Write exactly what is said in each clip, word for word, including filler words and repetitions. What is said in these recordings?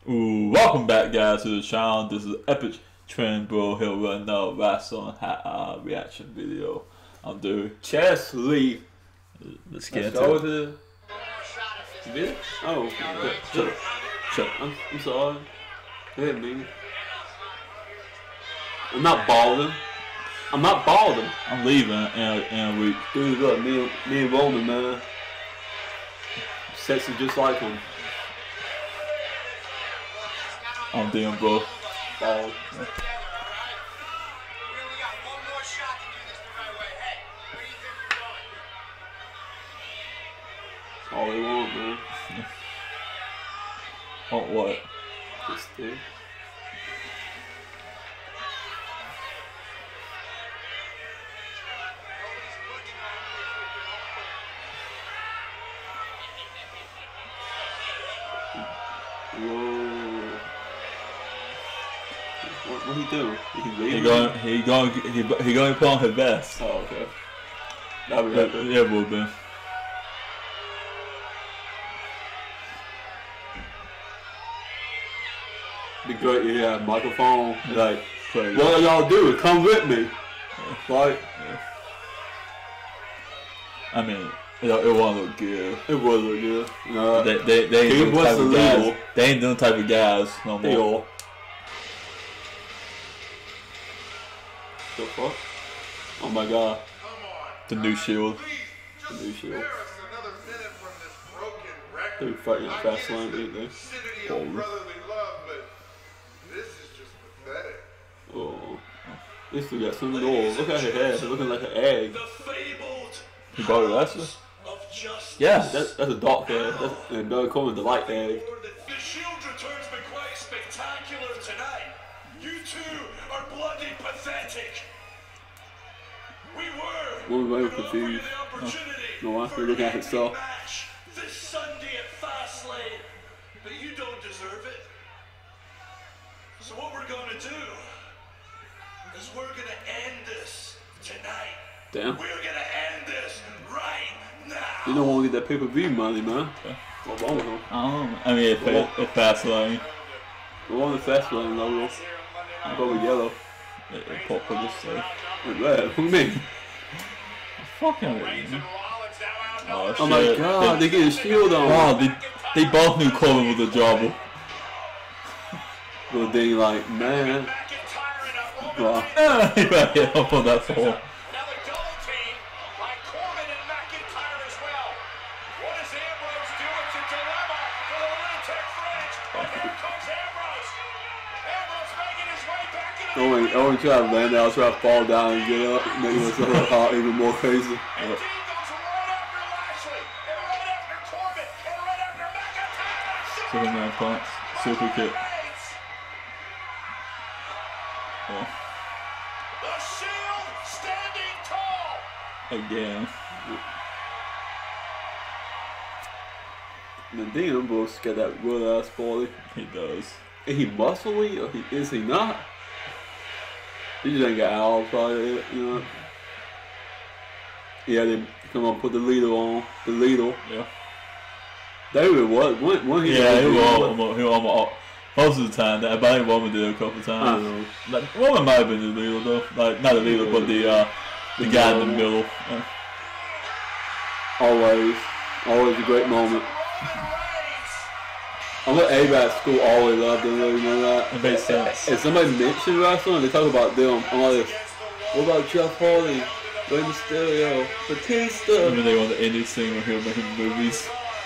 Ooh, welcome back, guys, to the channel. This is Epic Trend Bro Hill Run No Wrestling uh, reaction video. I'm doing chest leave. Let's get Let's into go it. with it. You did? Oh, okay. Shut up. Shut up. I'm, I'm sorry. Go ahead, man. I'm not balding. I'm not balding. I'm leaving in a, in a week. Dude, look, me, and- me and Roman, man. Sexy just like him. I'm doing, bro. Bald. All they want, man. Oh, what? This thing. Whoa. What what he do? He He leave? going, he going, he he going to put on his vest. Oh, okay. That'll be Yeah, right there. yeah, will be. Be great, yeah, microphone. Like, Crazy. what are y'all doing? Come with me. Like, I mean, it, it won't look good. it was look good. No, They, they, they He ain't them was type of illegal. guys. They ain't them type of guys no they more. all. The fuck? Oh my god. The new Shield. The new shield. They're fighting at fast lane, ain't they? Oh. Oh. This dude got some doors. Look at her head. It's looking like an egg. He bought a wrestler? Yes. That's, that's a dark egg. That's, and Doug Coleman, the light egg. The Shield returns been quite spectacular tonight. You two are bloody pathetic. We were. One way we was were confused. the opportunity No, I for was looking at an himself. epic match this Sunday at Fastlane, but you don't deserve it. So what we're gonna do is we're gonna end this tonight. Damn. We're gonna end this right now. You don't want to get that pay-per-view money, man. What's wrong with him? I don't know. I mean, if it, if fast lane, We're on the fast lane logo. Probably yellow. it, it pop for this stuff. Like that. What do you mean? Fucking it. Oh, Oh my shit. god, they get a shield on. Wow, they, they both knew Coleman was a jobber. Little thing like, man. Wow. Yeah, up on that fall. Now the double team by Corbin and McIntyre as well. What does Ambrose do? It's a dilemma for the lunatic fringe. And here comes Ambrose. Ambrose making his way back into I only, I only try to land out, try to fall down and get up, make myself hot even more crazy. the team goes right after Lashley, and right after Corbin, and right after McIntyre. Superman punch. Super kick. Yeah. The Shield standing tall. Again. And then Ambrose got that real ass body. He does. Is he muscly or he, is he not? He just ain't got owls probably, you know. Yeah, they come on, put the leader on. The leader. Yeah. David was when, when he Yeah, he was was almost, he was almost, most of the time. I think Roman did it a couple I times. don't know. Like, Roman might have been the leader though. Like, not the leader, but the uh, the guy in the middle. Yeah. Always. Always a great moment. I'm at A-Bat school always loved them, you know that? It makes sense. If somebody mentioned wrestling, they talk about them. I'm like, what about Jeff Hardy? Rey Mysterio? Batista? Remember they were on the indie scene when he was making movies.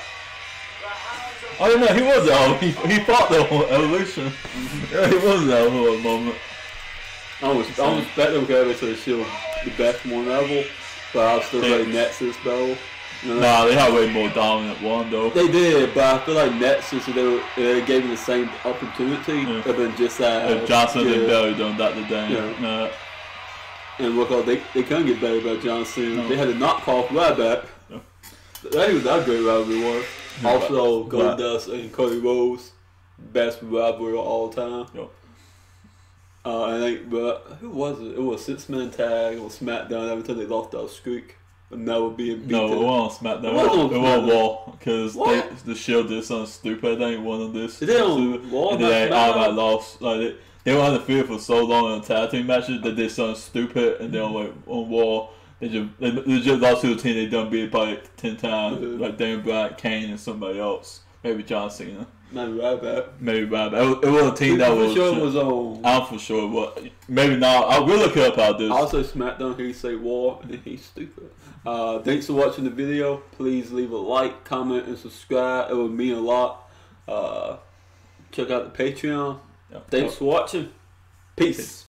Oh no, he was out. He he fought the whole evolution. Yeah, he was out for a moment. I was I was bet them go to the Shield the best one ever, but I was still They- like Nexus though. You know? Nah, they had way more dominant one though. They did, but I feel like Nexus, if they, were, if they gave them the same opportunity, Yeah. it'd have been just that. If Johnson yeah. and Belly done that today. Yeah. Uh, And look, they they couldn't get better about Johnson. No. They had to knock off Ryback. Yeah. That was that great rivalry was. Yeah, Also, but- Goldust and Cody Rhodes, best rivalry of all time. Yep. Uh, and they, but who was it? It was six man tag. It was SmackDown. Every time they lost that streak. but never being beaten. No, it wasn't on SmackDown. It It wasn't wasn't on on SmackDown. Raw because What? the Shield did something stupid. They ain't won on this. They did on Raw, And not they SmackDown? all got lost. Like they, they were undefeated for so long in tag team matches. They did something stupid, and then on like on Raw, they just they legit lost to a team they done beat by like ten times, Mhm. like Daniel Bryan, Kane, and somebody else. Maybe John Cena. Maybe right back. Maybe Bryan. It was, it was a team that For was. sure was on. I'm for sure, but maybe not. I will look it up out this. Also, SmackDown, he say war, and he's stupid. Uh, thanks for watching the video. Please leave a like, comment, and subscribe. It would mean a lot. Uh, check out the Patreon. Yeah. Thanks for watching. Peace.